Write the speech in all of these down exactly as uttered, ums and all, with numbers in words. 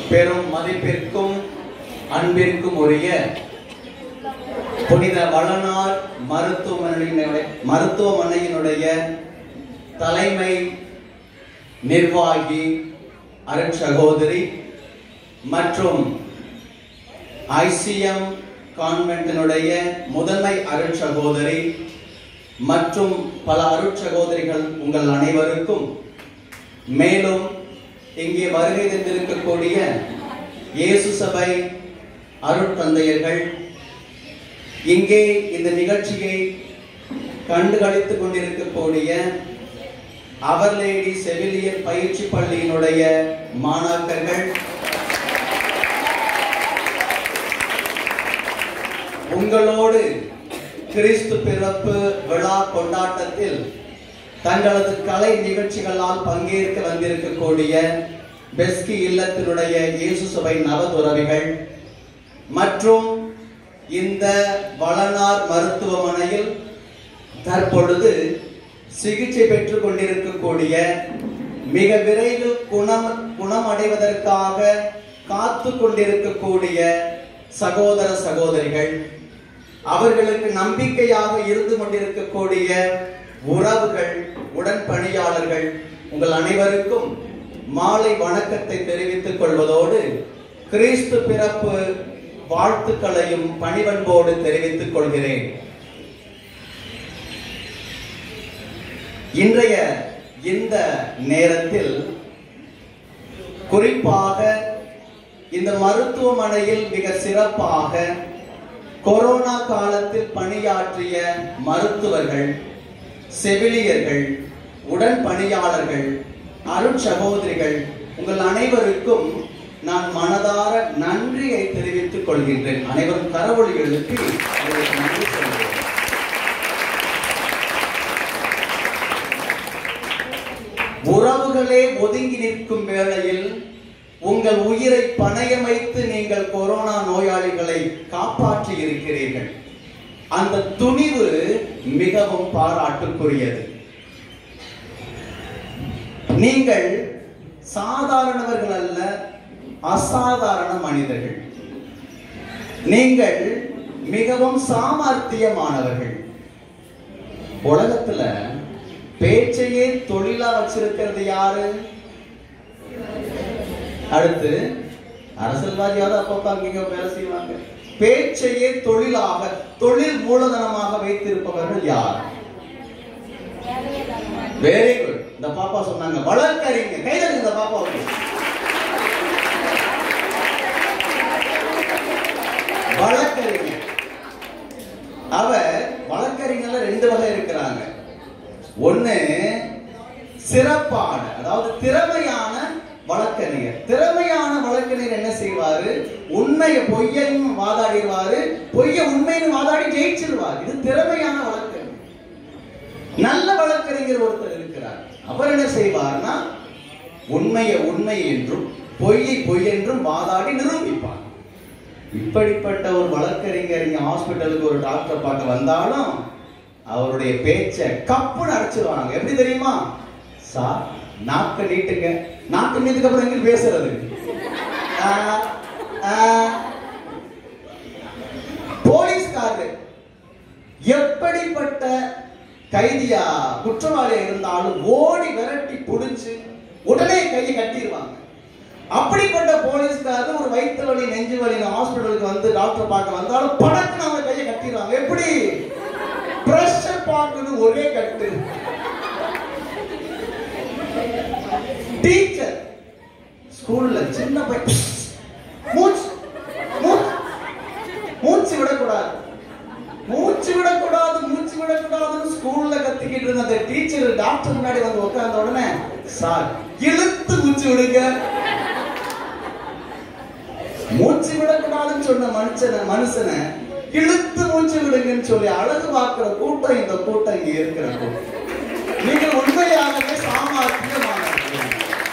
பெரும் மதிப்பிற்கும் அன்பிற்கும் உரிய புனித வளனார் மருத்துவமனையினுடைய மருத்துவமனையினுடைய தலைமை நிர்வாகி அருட்சகோதரி மற்றும் ஐசிஎம் கான்வென்ட்டினுடைய முதன்மை அருட்சகோதரி மற்றும் பல அருட்சகோதரிகள் உங்கள் அனைவருக்கும், மேலும் இங்கே வருகை தந்திருக்கக்கூடிய இயேசு சபை அருட்தந்தையர்கள், இங்கே இந்த நிகழ்ச்சியை கண்டுகளித்துக் கொண்டிருக்கக்கூடிய அவர் லேடி செவிலியர் பயிற்சி பள்ளியினுடைய மாணாக்கர்கள், உங்களோடு கிறிஸ்து பிறப்பு விழா கொண்டாட்டத்தில் தங்களது கலை நிகழ்ச்சிகளால் பங்கேற்க வந்திருக்கக்கூடிய பெஸ்கி இல்லத்தினுடைய இயேசு சபை நவதுறவிகள் மற்றும் இந்த வளனார் மருத்துவமனையில் தற்பொழுது சிகிச்சை பெற்றுக் கொண்டிருக்கக்கூடிய, மிக விரைவில் குணம் குணமடைவதற்காக காத்து கொண்டிருக்கக்கூடிய சகோதர சகோதரிகள், அவர்களுக்கு நம்பிக்கையாக இருந்து கொண்டிருக்கக்கூடிய உறவுகள், உடன்பணியாளர்கள், உங்கள் அனைவருக்கும் மாலை வணக்கத்தை தெரிவித்துக் கொள்வதோடு கிறிஸ்து பிறப்பு வாழ்த்துக்களையும் பணிவன்போடு தெரிவித்துக் கொள்கிறேன். இன்றைய இந்த நேரத்தில் குறிப்பாக இந்த மருத்துவமனையில் மிக சிறப்பாக கொரோனா காலத்தில் பணியாற்றிய மருத்துவர்கள், செவிலியர்கள், உடன் பணியாளர்கள், அருட்சகோதரிகள், உங்கள் அனைவருக்கும் நான் மனதார நன்றியை தெரிவித்துக் கொள்கின்றேன். அனைவரும் கரவொலி எழுப்பி நன்றி சொல்கிறேன். உறவுகளே ஒதுங்கி நிற்கும் வேளையில் உங்கள் உயிரை பணயம் வைத்து நீங்கள் கொரோனா நோயாளிகளை காப்பாற்றி இருக்கிறீர்கள். அந்த துணிவு மிகவும் பாராட்டுக்குரியது. நீங்கள் சாதாரணவர்கள் அல்ல, அசாதாரண மனிதர்கள். நீங்கள் மிகவும் சாமர்த்தியமானவர்கள். உலகத்துல பேச்சையே தொழிலா வச்சிருக்கிறது யாரு? அடுத்து அரசியல்வாதியாவது அப்பப்ப அங்க வேலை செய்வாங்க. பேச்சையே தொழிலாக, தொழில் மூலதனமாக வைத்திருப்பவர்கள் யார்? Very good. இந்த பாப்பா சொன்னாங்க வழக்கறிஞர். கைதல் இந்த பாப்பாவுக்கு. வழக்கறிஞர். அவர் வழக்கறிஞர்ல ரெண்டு வகை இருக்கிறாங்க. ஒண்ணு சிறப்பான, அதாவது திறமையான வழக்கறிஞர். திறமையான வழக்கறிஞர் என்ன செய்வாரு? உண்மையை பொய்யன்னு வாதாடிடுவாரு, பொய்ய உண்மைன்னு வாதாடி ஜெயிச்சிருவார். இது திறமையான வழக்கறிஞர். நல்ல வழக்கறிஞர் ஒருத்தர் இருக்கிறார். அவர் என்ன செய்வார்னா உண்மையை உண்மை என்றும் பொய்யை பொய் என்றும் வாதாடி நிரூபிப்பார். இப்படிப்பட்ட ஒரு வழக்கறிஞர் இங்க ஹாஸ்பிட்டலுக்கு ஒரு டாக்டர் பார்க்க வந்தாலும் அவருடைய பேச்சை கப்புன்னு அடைச்சிருவாங்க. எப்படி தெரியுமா? சார் நாக்க நீட்டுங்க. நாக்கு நீட்டுக்கு அப்புறம் எங்க பேசுறது? போலீஸ்காரர் எப்படிப்பட்ட கைதியா குற்றவாளியா இருந்தாலும் ஓடி விரட்டி புடிச்சு உடனே கையை கட்டிடுவாங்க. அப்படிப்பட்ட போலீஸ்காரர் ஒரு வயிற்று வலி, நெஞ்சு வலி ஹாஸ்பிட்டலுக்கு வந்து டாக்டர் பார்க்க வந்தாலும் பணக்கு அவங்க கையை கட்டிடுவாங்க. எப்படி? பிரஷர் பார்க்கணும், ஒரே கட்டு. டீச்சர் ஸ்கூல்ல சின்ன பையன் மூச்சு மூச்சு விடக்கூடாது, மூச்சு விடக்கூடாது, மூச்சு விடக்கூடாதுன்னு ஸ்கூல்ல கத்திக்கிட்டு இருந்த அந்த டீச்சர் டாக்டர் முன்னாடி வந்து உட்கார்ந்த உடனே, சார் இழுத்து மூச்சு விடுங்க. மூச்சு விடக்கூடாதுன்னு சொன்ன மனுஷன மனுஷனை இழுத்து மூச்சு விடுங்கன்னு சொல்லி அழகு பார்க்கிற கூட்டம் இந்த கூட்டம் இங்க இருக்கிற கூட்டம். நீங்கள் உண்மையாகவே சாமர்த்தியமானவர்கள்.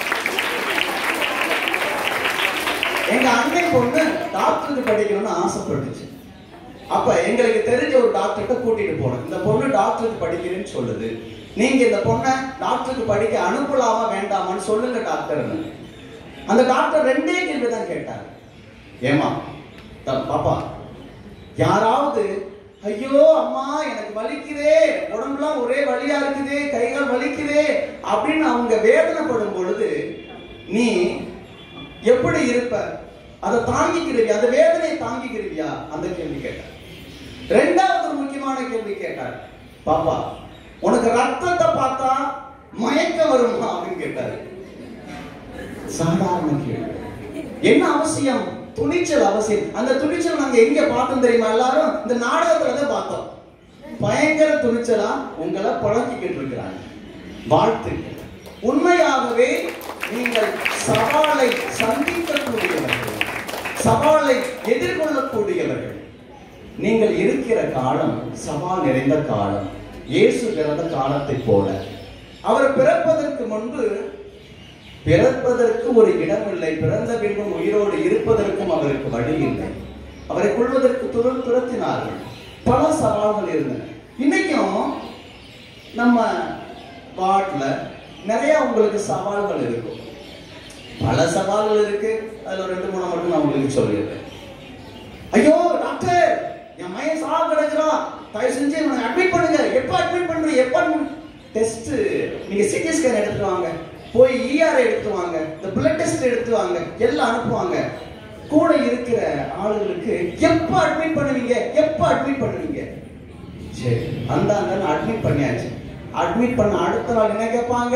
எங்க அண்ணன் பொண்ணு டாக்டருக்கு படிக்கணும்னு ஆசைப்பட்டுச்சு. அப்ப எங்களுக்கு தெரிஞ்ச ஒரு டாக்டர்கிட்ட கூட்டிட்டு போனோம். இந்த பொண்ணு டாக்டருக்கு படிக்கிறேன்னு சொல்லுது, நீங்க இந்த பொண்ணை டாக்டருக்கு படிக்க அனுப்பலாமா வேண்டாமான்னு சொல்லுங்க டாக்டர். அந்த டாக்டர் ரெண்டே கேள்வி தான் கேட்டார். ஏமா பாப்பா, யாராவது ஐயோ அம்மா எனக்கு வலிக்குதே, உடம்புலாம் ஒரே வலியா இருக்குதே, கைகால் வலிக்குதே அப்படின்னு அவங்க வேதனைப்படும் பொழுது நீ எப்படி இருப்ப? அதை தாங்கிக்கிறவியா? அந்த வேதனையை தாங்கிக்கிறவியா? அந்த கேள்வி கேட்டார். ரெண்டாவது ஒரு முக்கியமான கேள்வி கேட்டார். பாப்பா, உனக்கு ரத்தத்தை பார்த்தா மயக்க வருமா அப்படின்னு கேட்டாரு. சாதாரண கேள்வி. என்ன அவசியம்? துணிச்சல் அவசியம். அந்த துணிச்சல் நாங்க எங்க பார்த்தோம் தெரியுமா? எல்லாரும் இந்த நாடகத்துல தான் பார்த்தோம். பயங்கர துணிச்சலா உங்களை பழக்கிக்கிட்டு இருக்கிறாங்க. வாழ்த்துக்கள். உண்மையாகவே நீங்கள் சவாலை சந்திக்கக்கூடியவர்கள், சவாலை எதிர்கொள்ளக்கூடியவர்கள். நீங்கள் இருக்கிற காலம் சவால் நிறைந்த காலம். இயேசு பிறந்த காலத்தை போல. அவர் பிறப்பதற்கு முன்பு பிறப்பதற்கு ஒரு இடம் இல்லை, பிறந்த பின்பும் உயிரோடு இருப்பதற்கும் அவருக்கு வழி இல்லை. அவரை கொள்வதற்கு துரம் துரத்தினார்கள். பல சவால்கள் இருந்தன. இன்னைக்கும் நம்ம வார்டுல நிறைய உங்களுக்கு சவால்கள் இருக்கும். பல சவால்கள் இருக்கு. அதுல ரெண்டு மூணு மட்டும் நான் உங்களுக்கு சொல்லிடுறேன். ஐயோ டாக்டர், என் மையம் சாவ கிடக்குறான், தயவு செஞ்சு இவனை அட்மிட் பண்ணுங்க. எப்ப அட்மிட் பண்றீங்க? எப்ப டெஸ்ட்? நீங்க சிடி ஸ்கேன் எடுத்துட்டு வாங்க, போய் இஆர் எடுத்து வாங்க, இந்த பிளட் டெஸ்ட் எடுத்து வாங்க, எல்லாம் அனுப்புவாங்க. கூட இருக்கிற ஆளுகளுக்கு எப்ப அட்மிட் பண்ணுவீங்க, எப்ப அட்மிட் பண்ணுவீங்க? சரி, அந்த அட்மிட் பண்ணியாச்சு. அட்மிட் பண்ண அடுத்த நாள் என்ன கேட்பாங்க?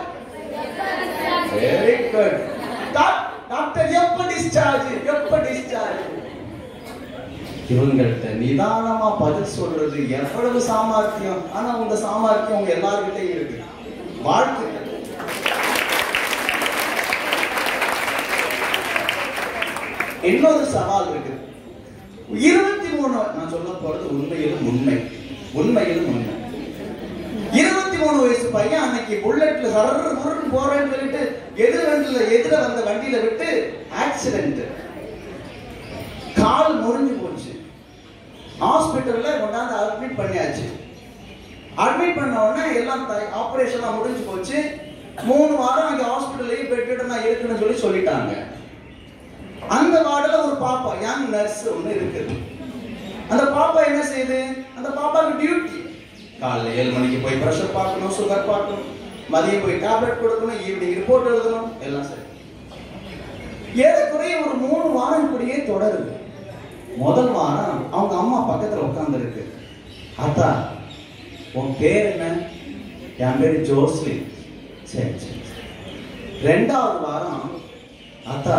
வெரி குட் டாக்டர், எப்ப டிஸ்சார்ஜ், எப்ப டிஸ்சார்ஜ்? இவங்கள்ட்ட நிதானமா பதில் சொல்றது எவ்வளவு சாமர்த்தியம். ஆனா உங்க சாமர்த்தியம் உங்க எல்லார்கிட்டையும் இருக்கு. வாழ்த்துக்கள். இன்னொரு சவால் இருக்கு. இருபத்தி மூணு நான் சொல்ல போறது உண்மையிலும் உண்மை, உண்மையிலும் உண்மை. இருபத்தி மூணு வயசு பையன் அன்னைக்கு புல்லட்ல சரன்னு போறேன்னு சொல்லிட்டு எதிர் வண்டியில எதிர வந்த வண்டியில விட்டு ஆக்சிடென்ட், கால் முறிஞ்சு போச்சு. ஹாஸ்பிட்டல்ல கொண்டாந்து அட்மிட் பண்ணியாச்சு. அட்மிட் பண்ண உடனே எல்லாம் ஆபரேஷன் முடிஞ்சு போச்சு. மூணு வாரம் அங்க ஹாஸ்பிட்டல்லையே பெட்டு நான் இருக்குன்னு சொல்லி சொல்லிட்டாங்க. அந்த வார்டுல ஒரு பாப்பா, யங் நர்ஸ் ஒண்ணு இருக்குது. அந்த பாப்பா என்ன செய்யுது? அந்த பாப்பாக்கு டியூட்டி. காலைல ஏழு மணிக்கு போய் பிரஷர் பார்க்கணும், சுகர் பார்க்கணும், மதியம் போய் டேப்லெட் கொடுக்கணும், ஈவினிங் ரிப்போர்ட் எழுதணும், எல்லாம் சரி. ஏறக்குறைய ஒரு மூணு வாரம் இப்படியே தொடருது. முதல் வாரம் அவங்க அம்மா பக்கத்துல உட்கார்ந்து இருக்கு. அத்தா, உன் பேர் என்ன? என் பேரு ஜோஸ்லி. சரி சரி. ரெண்டாவது வாரம், அத்தா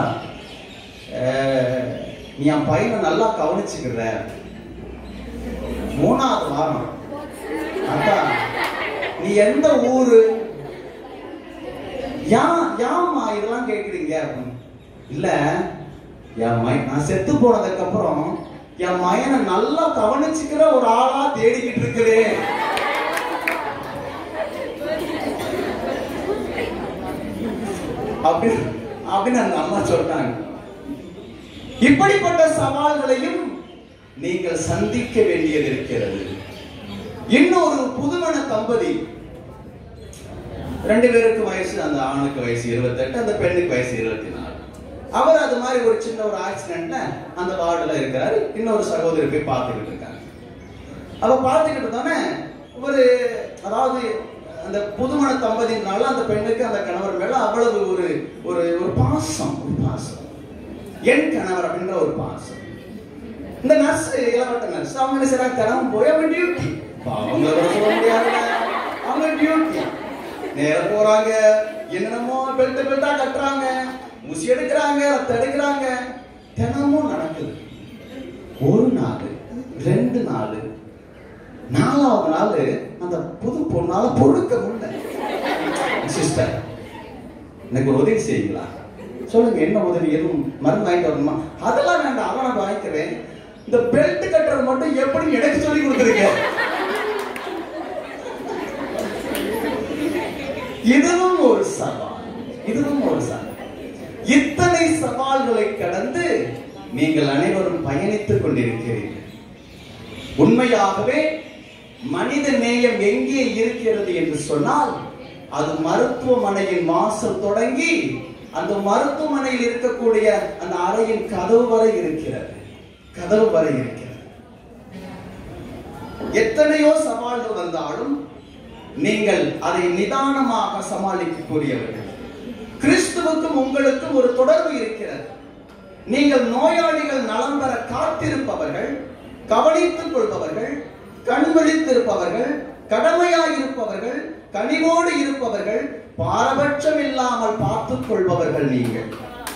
நீ என் பையனை நல்லா கவனிச்சுக்கிற. மூணாவது வாரம், அத்தா நீ எந்த ஊரு? யாமா இதெல்லாம் கேக்குறீங்க? இல்ல, என் மய நான் செத்து போனதுக்கு அப்புறம் என் மயனை நல்லா கவனிச்சுக்கிற ஒரு ஆளா தேடிக்கிட்டு இருக்கிறேன். அப்படி அப்படின்னு அந்த அம்மா சொல்றாங்க. இப்படிப்பட்ட சவால்களையும் நீங்கள் சந்திக்க வேண்டியது இருக்கிறது. இன்னொரு புதுமண தம்பதி, ரெண்டு பேருக்கு வயசு, அந்த ஆணுக்கு வயசு இருபத்தி எட்டு, அந்த பெண்ணுக்கு வயசு இருபத்தி நாலு. அவர் அது மாதிரி ஒரு சின்ன ஒரு ஆக்சிடென்ட்ல அந்த வார்டுல இருக்கிறாரு. இன்னொரு சகோதரி போய் பார்த்துக்கிட்டு இருக்காங்க. அவ பார்த்துக்கிட்டு தானே ஒரு, அதாவது அந்த புதுமண தம்பதினால அந்த பெண்ணுக்கு அந்த கணவர் மேல அவ்வளவு ஒரு ஒரு ஒரு பாசம், ஒரு பாசம், என் கணவர் அப்படின்ற ஒரு பாசம். இந்த நர்ஸ், இளவட்ட நர்ஸ், அவங்க என்ன செய்றாங்க? தினமும் போய் அவங்க டியூட்டி, அவங்க சொல்ல முடியாது, அவங்க டியூட்டி நேர போறாங்க, என்னென்னமோ பெல்ட் பெல்ட்டா கட்டுறாங்க, ஊசி எடுக்கிறாங்க, ரத்தம் எடுக்கிறாங்க, தினமும் நடக்குது. ஒரு நாள், ரெண்டு நாள், நாலாவது நாள் அந்த புது பொண்ணால பொறுக்க முடியல. சிஸ்டர், எனக்கு ஒரு உதவி செய்யுங்களா? சொல்லுங்க, என்ன உதவி? எதுவும் மருந்து வாங்கிட்டு வரணுமா? அதெல்லாம் வேண்டாம், அவன் நான் வாங்கிக்கிறேன். இந்த பெல்ட் கட்டுறது மட்டும் எப்படி எனக்கு சொல்லி கொடுக்குறீங்க? இதுவும் ஒரு சவால், இதுவும் ஒரு சவால். இத்தனை சவால்களை கடந்து நீங்கள் அனைவரும் பயணித்துக் கொண்டிருக்கிறீர்கள். உண்மையாகவே மனித நேயம் எங்கே இருக்கிறது என்று சொன்னால், அது மருத்துவமனையின் வாசல் தொடங்கி அந்த மருத்துவமனையில் இருக்கக்கூடிய அந்த அறையின் கதவு வரை இருக்கிறது. கதவு வரை இருக்கிறது. எத்தனையோ சவால்கள் வந்தாலும் நீங்கள் அதை நிதானமாக சமாளிக்கக்கூடியவர்கள். கிறிஸ்துவுக்கும் உங்களுக்கும் ஒரு தொடர்பு இருக்கிறது. நீங்கள் நோயாளிகள் நலம் பெற காத்திருப்பவர்கள், கவனித்துக் கொள்பவர்கள், கண் விழித்திருப்பவர்கள், கடமையாயிருப்பவர்கள், கனிவோடு இருப்பவர்கள், பாரபட்சம் இல்லாமல் பார்த்துக் கொள்பவர்கள் நீங்கள்.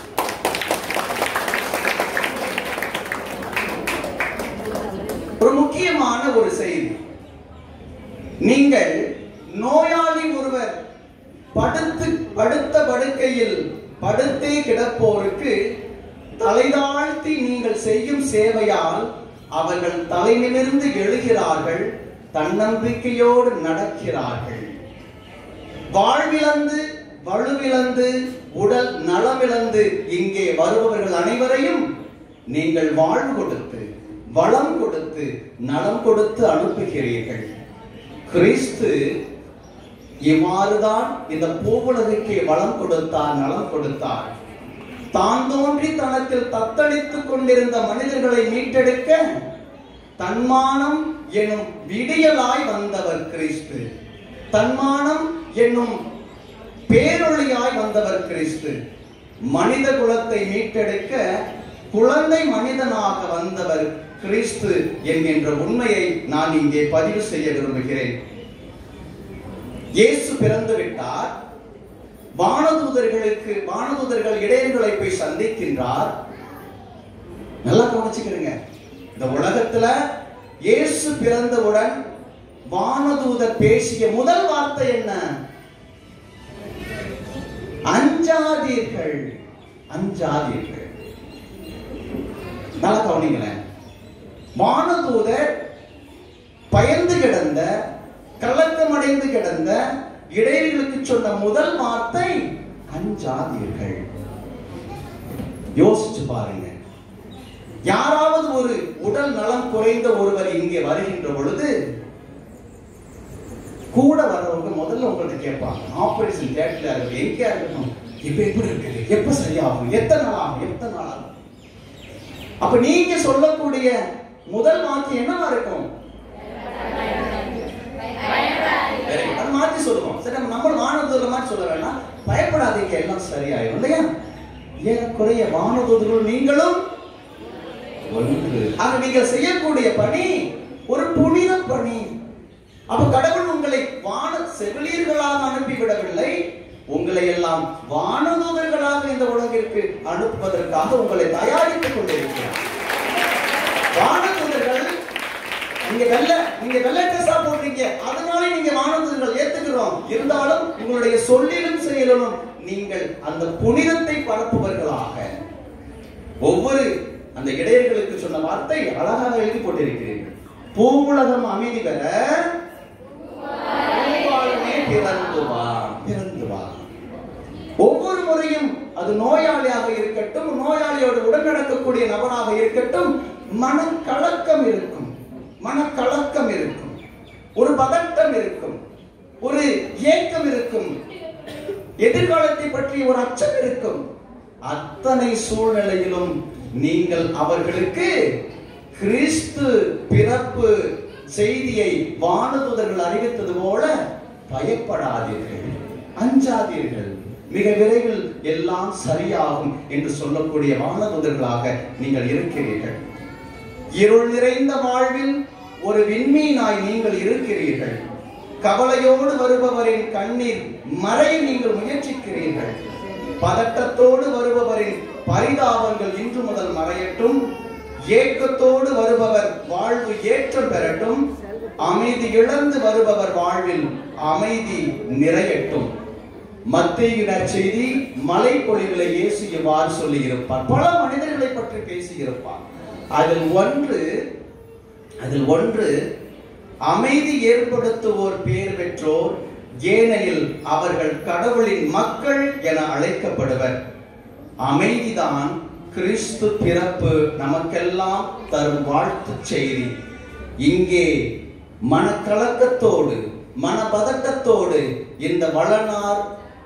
ஒரு முக்கியமான ஒரு செய்தி, நீங்கள் நோயாளி ஒருவர் படுத்து படுத்த படுக்கையில் படுத்தே கிடப்போருக்கு தலைதாழ்த்தி நீங்கள் செய்யும் சேவையால் அவர்கள் தலை நிமிர்ந்து எழுகிறார்கள், தன்னம்பிக்கையோடு நடக்கிறார்கள். வாழ்விழந்து வலுவிழந்து உடல் நலமிழந்து இங்கே வருபவர்கள் அனைவரையும் நீங்கள் வாழ்வு கொடுத்து வளம் கொடுத்து நலம் கொடுத்து அனுப்புகிறீர்கள். கிறிஸ்து இவ்வாறுதான் இந்த பூவுலகுக்கே வளம் கொடுத்தார், நலம் கொடுத்தார். தான் தோன்றி தனத்தில் தத்தளித்துக் கொண்டிருந்த மனிதர்களை மீட்டெடுக்க தன்மானம் எனும் விடியலாய் வந்தவர் கிறிஸ்து. தன்மானம் என்னும் பேரொளியாய் வந்தவர் கிறிஸ்து. மனித குலத்தை மீட்டெடுக்க குழந்தை மனிதனாக வந்தவர் கிறிஸ்து என்கின்ற உண்மையை நான் இங்கே பதிவு செய்ய விரும்புகிறேன். இயேசு பிறந்து விட்டார். வானதூதர்களுக்கு வானதூதர்கள் இடையர்களை போய் சந்திக்கின்றார். நல்லா கவனிச்சுக்கிறீங்க. இந்த உலகத்துல இயேசு பிறந்தவுடன் வானதூதர் பேசிய முதல் வார்த்தை என்ன? அஞ்சாதீர்கள், அஞ்சாதீர்கள். நல்லா கவனிங்களேன். வானதூதர் பயந்து கிடந்த, கலக்கமடைந்து கிடந்த இடையர்களுக்கு சொன்ன முதல் வார்த்தை அஞ்சாதீர்கள். யோசிச்சு பாருங்க. யாராவது ஒரு உடல் நலம் குறைந்த ஒருவர் இங்கே வருகின்ற பொழுது கூட வரவங்க முதல்ல உங்கள்கிட்ட கேட்பாங்க, ஆபரேஷன் தியேட்டர்ல இருக்கு, எங்க இருக்கணும், இப்ப எப்படி இருக்குது, எப்ப சரியாகும், எத்தனை நாள் ஆகும், எத்தனை நாள் ஆகும். அப்ப நீங்க சொல்லக்கூடிய முதல் வார்த்தை என்னவா இருக்கும்? மாற்றி சொல்லுவோம். சரி, நம்ம வானதூதர் மாதிரி சொல்ல வேண்டாம், பயப்படாதீங்க, எல்லாம் சரியாயிடும் இல்லையா? ஏறக்குறைய வானதூதர்கள் நீங்களும் ஒன்று. ஆக நீங்கள் செய்யக்கூடிய பணி ஒரு புனித பணி. அப்ப கடவுள் உங்களை வான செவிலியர்களாக அனுப்பிவிடவில்லை, உங்களை எல்லாம் வானதூதர்களாக இந்த உலகிற்கு அனுப்புவதற்காக உங்களை தயாரித்துக் கொண்டிருக்கிறார். வானதூதர்கள் நீங்க வெள்ள நீங்க வெள்ளை ட்ரெஸ்ஸா போடுறீங்க, அதனால நீங்க வானதூதர்கள் ஏத்துக்கிறோம். இருந்தாலும் உங்களுடைய சொல்லிலும் செயலிலும் நீங்கள் அந்த புனிதத்தை பரப்புவர்களாக. ஒவ்வொரு அந்த இடையர்களுக்கு சொன்ன வார்த்தை அழகாக எழுதி போட்டிருக்கிறீர்கள். பூவுலகம் அமைதி பெற பிறந்து வா, பிறந்து வா. ஒவ்வொரு முறையும் அது நோயாளியாக இருக்கட்டும், நோயாளியோடு உடன் நடக்கக்கூடிய நபராக இருக்கட்டும், மனக்கலக்கம் இருக்கும், மனக்கலக்கம் இருக்கும், ஒரு பதட்டம் இருக்கும், ஒரு ஏக்கம் இருக்கும், எதிர்காலத்தை பற்றிய ஒரு அச்சம் இருக்கும். அத்தனை சூழ்நிலையிலும் நீங்கள் அவர்களுக்கு கிறிஸ்து பிறப்பு செய்தியை வானதூதர்கள் அறிவித்தது போல பயப்படாதீர்கள், அஞ்சாதீர்கள், மிக விரைவில் எல்லாம் சரியாகும் என்று சொல்லக்கூடிய வானதூதர்களாக நீங்கள் இருக்கிறீர்கள். இருள் நிறைந்த வாழ்வில் ஒரு விண்மீனாய் நீங்கள் இருக்கிறீர்கள். கவலையோடு வருபவரின் கண்ணீர் மறைய நீங்கள் முயற்சிக்கிறீர்கள். பதட்டத்தோடு வருபவரின் பரிதாபங்கள் இன்று முதல் மறையட்டும். ஏக்கத்தோடு வருபவர் வாழ்வு ஏற்றம் பெறட்டும். அமைதி இழந்து வருபவர் வாழ்வில் அமைதி நிறையட்டும். மத்தேயு நற்செய்தி மலை பொழிவிலே இயேசு இவ்வாறு சொல்லி இருப்பார். பல மனிதர்களை பற்றி பேசி இருப்பார். அதில் ஒன்று அதில் ஒன்று அமைதி ஏற்படுத்துவோர் பேர் பெற்றோர், ஏனெனில் அவர்கள் கடவுளின் மக்கள் என அழைக்கப்படுவர். அமைதிதான் கிறிஸ்து பிறப்பு நமக்கெல்லாம் தரும் வாழ்த்து செய்தி. இங்கே மனக்கலக்கத்தோடு மனபதட்டத்தோடு இந்த வளனார்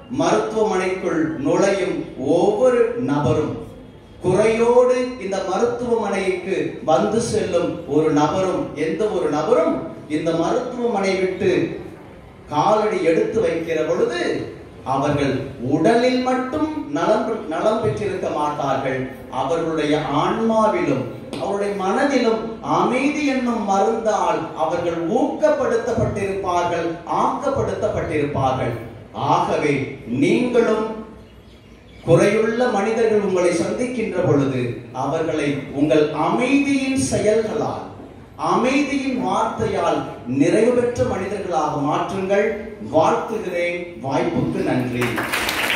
மருத்துவமனைக்குள் நுழையும் ஒவ்வொரு நபரும், குறையோடு இந்த மருத்துவமனைக்கு வந்து செல்லும் ஒரு நபரும், எந்த ஒரு நபரும் இந்த மருத்துவமனை விட்டு காலடி எடுத்து வைக்கிற பொழுது அவர்கள் உடலில் மட்டும் நலம் நலம் பெற்றிருக்க மாட்டார்கள், அவர்களுடைய ஆன்மாவிலும் அவருடைய மனதிலும் அமைதி என்னும் மருந்தால் அவர்கள் ஊக்கப்படுத்தப்பட்டிருப்பார்கள், ஆக்கப்படுத்தப்பட்டிருப்பார்கள். ஆகவே நீங்களும் குறையுள்ள மனிதர்கள் உங்களை சந்திக்கின்ற பொழுது அவர்களை உங்கள் அமைதியின் செயல்களால், அமைதியின் வார்த்தையால் நிறைவு பெற்ற மனிதர்களாக மாற்றுங்கள். வாழ்த்துகிறேன். வாய்ப்புக்கு நன்றி.